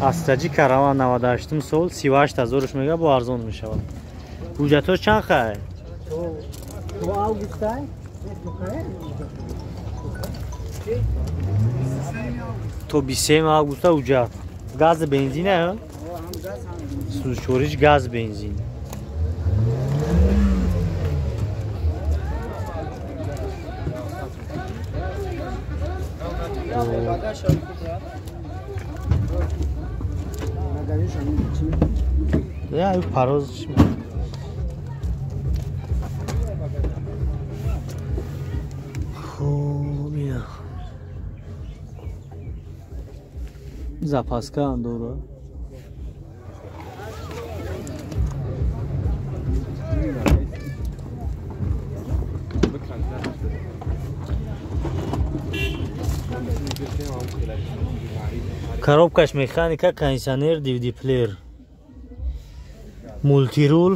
Astraci Karavan 98 sol 38000 میگه با ارزان میشود. حجتش چند خواهد؟ تو آگوست های؟ تو 23 آگوست حجت. گاز بنزینه؟ سوزشوریش گاز بنزین. Ya bu paroz şimdi. Xo'p, ya. Zapaska doğru. Коробкаш механика, кондиционер, DVD плеер. Мультирул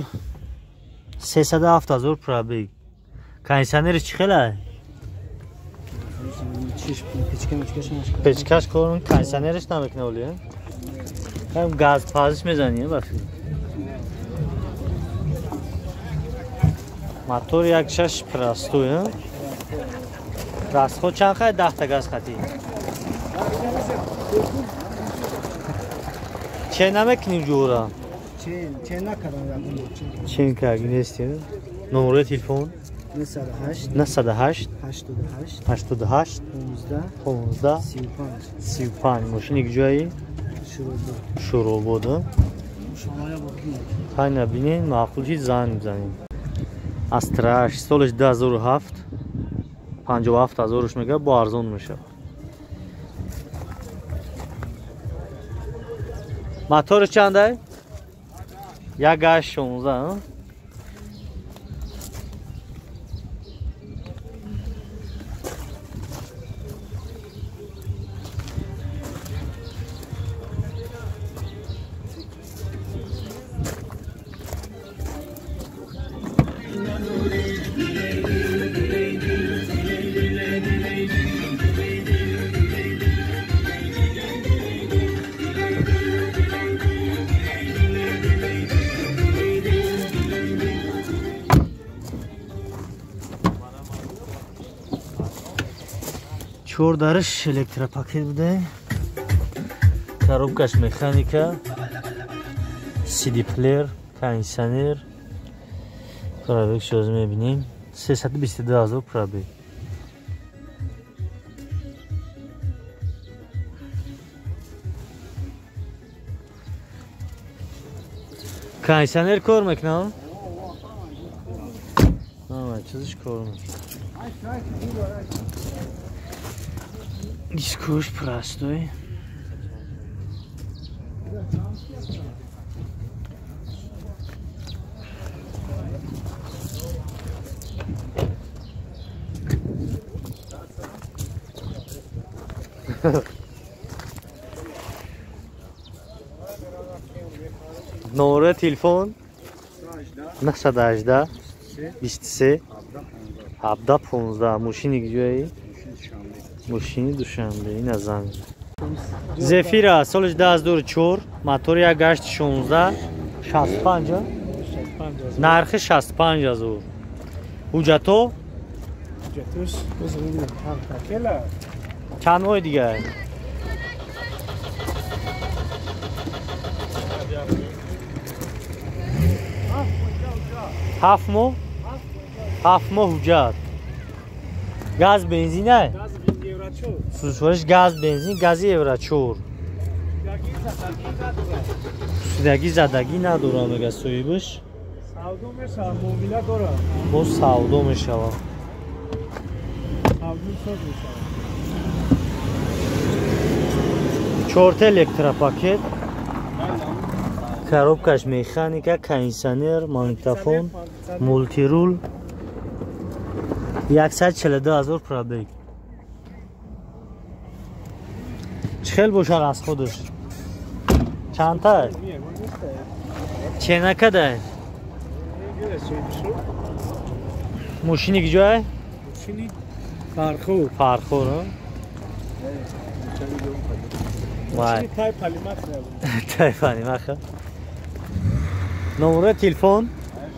37000 пробег. Кондиционер чӣ хелай? Печкаш кор, кондиционериш намекуне олӣ. Ҳам газ пазиш мезани бафи. Мотор 1.6 простой, а? Расход чанд хай 10 та газ хати. Чен намекунем ҷура. Чен накардам якум. Чен кардӣ нестем. Номери телефон 98 88 15 35. Машини куҷои? Шуробод. Ҳай набинен, маъқул ҳеҷ занг мезанем. Астраш солиш 2007 57000 мега бо арзон мешавад. Моториш чандай? 1.16. Чор дариш электропакет буде. Коробкаш механика, CD плеер, кондиционер. Пробег шоз мебинем. 322000 пробег. Кондиционер кор мекунам? Ама чизиш кор мекунам. Дискуш простой. Номер телефон 918 23 17 15. Машини куҷои? Машини Душанбе. Ин аз занг. Зефира солиш 2004, мотор 1.16 65. Нархи 65000. ҳуҷато? Ҳуҷатош бозгина ҳам такела. Чанд моҳи дигар? ҳафт моҳ? ҳафт моҳ ҳуҷат. Газ бензин ай? Сӯзишвориш газ бензин, гази евро 4. Судагӣ задагӣ надорам мега соҳибаш. Савдо мешавад, муомила дорад. Боз савдо мешавад. Савдо сод мешавад. 4 та электропакет. Коробкаш механика, кондиционер, магнитофон, мультирул. 142000 пробег. Чхел бошад аз худаш? Чанта? Ченакадай? Машини куҷои? Машини Фархур. Фархур, а? Vay. Tay palimat ne? Telefoni maxa. Numara telefon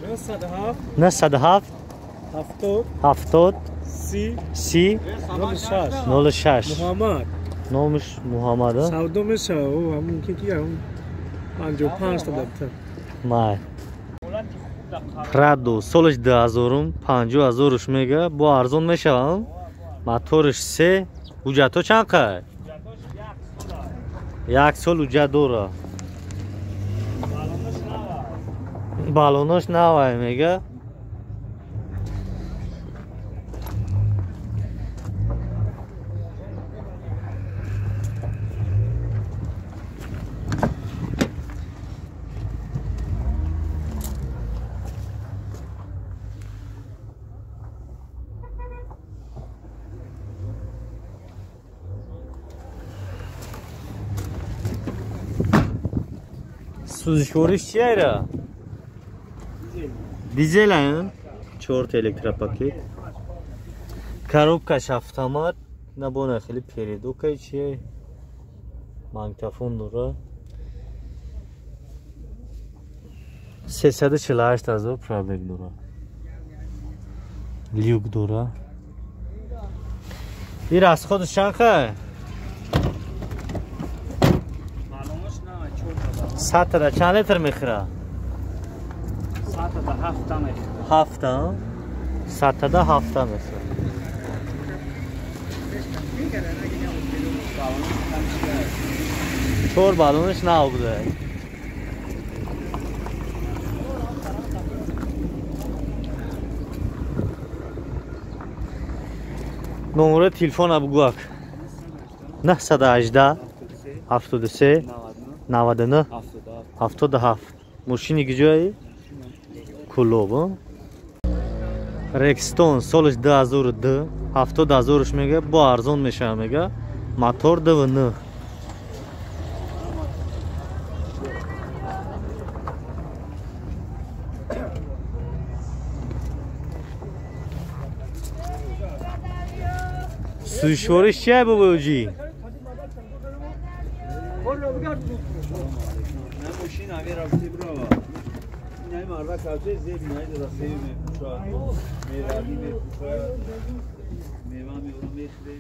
907 70 30 06 Muhammad. Nomuş Muhammed. Savdo mesela o hamın ki ya. Anjo 5 ta dabta. May. Prado solish 2000 50,000 mega bu arzon meshavam. Motorish 3 hujjato chanqa? 1 sol hujjat dora. Balonosh navay mega. Suzishvorish chiyara? Dizel ayın 4 elektropaket. Коробка автомат, набона хели передока чи магнитофон дора. 348,000 пробег дора. Люк дора. И расход чанха? Сатада чанд литр мехира? Satada 7 mekh. 7. Satada 7 mехира. Çor balonش نه بوده. نمره تلفن ابو گوک 918 73 99 77 ماشینی کجایی؟ کلوب. رکستون سالش 2002 70,000 میگه با ارزون میشه میگه موتور 2.9 سوشورش چیه بابوجی؟ ماشین همه رفتی برو این همه مرده کلچه زیب نهید رسیبی میپوشاد میرادی میپوشاد میوه میورو میخرید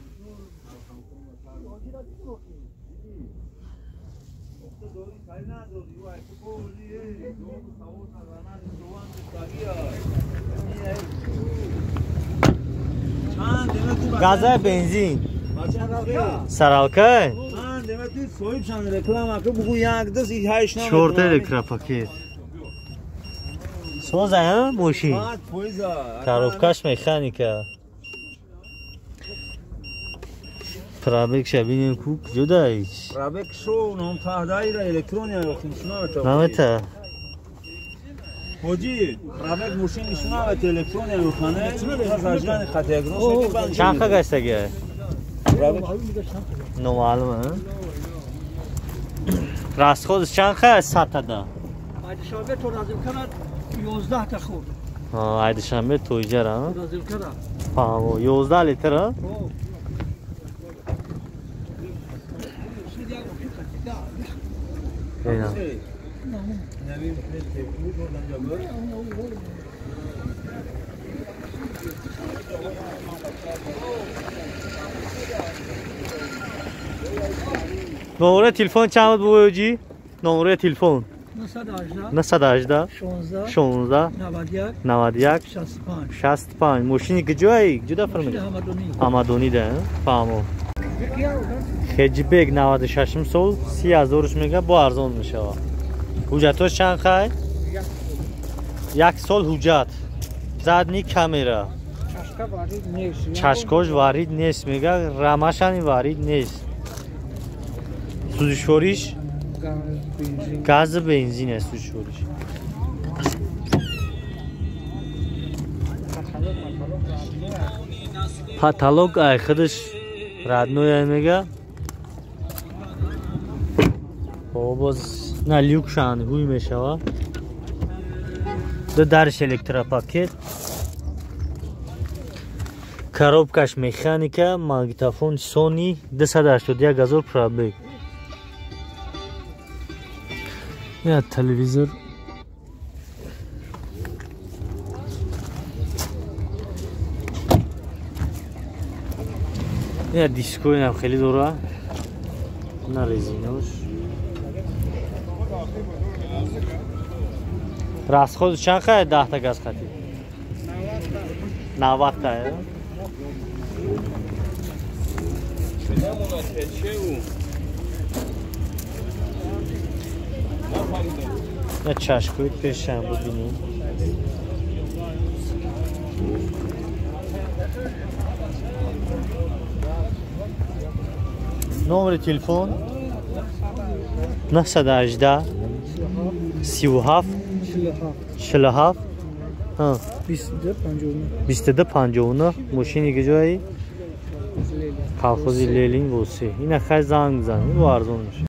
گازه بنزین سرالکه Demek soyup sen reklam hakkı bugün yakdız ihayışına Çorta elektropaket Soza ha moşin Коробкаш механика Пробег шабинем кук жудайч Пробег шо нам таhdayla elektronya yoxsun şuna ötə Nameta Hoji pробег muşin şuna ötə elektronya yoxanı biraz ajran kategorisi ben Çanqa qaçtaga pробег No ma'lum ha Rasxoz çanqa satada Aydışanbe to razimkana 11 ta khurd. Ha Aydışanbe toyjar ha Razimkana. Famo 11 litr ha Eyna نمره تلفن چند بود بوجی؟ نمره تلفن 918 16 91 65 ماشینی کجایی؟ کجا فرمید؟ آمادونی ده فهمو خجبگ 96 سال 30,000 میگه با ارزان میشه حجتش چند خواهی؟ 1 سال حجت زدنی کامیرا چشکاش وارد نیست میگه رمشانی وارد نیست سوزشوریش گاز بنزین است سوزشوریش پاتالوگ ای خودش ردنوی میگه باز نه لیوک شان هوی میشه دو درش الکتروپاکت коробкаш механика магнитофон Sony 281,000 пробег یا تلویزیون یا دیسکو اینم خیلی دوره نه رزینوش راست خود چند خواهد 10 تا گاز خطی 90 تا نه چشکویت پیشم ببینیم نمره تلفن 918 37 47 ها 22 59 ماشینی کجایی؟ کالخوزی لیلین بوسی. این خیلی زنگ میزنه. این ارزون میشه.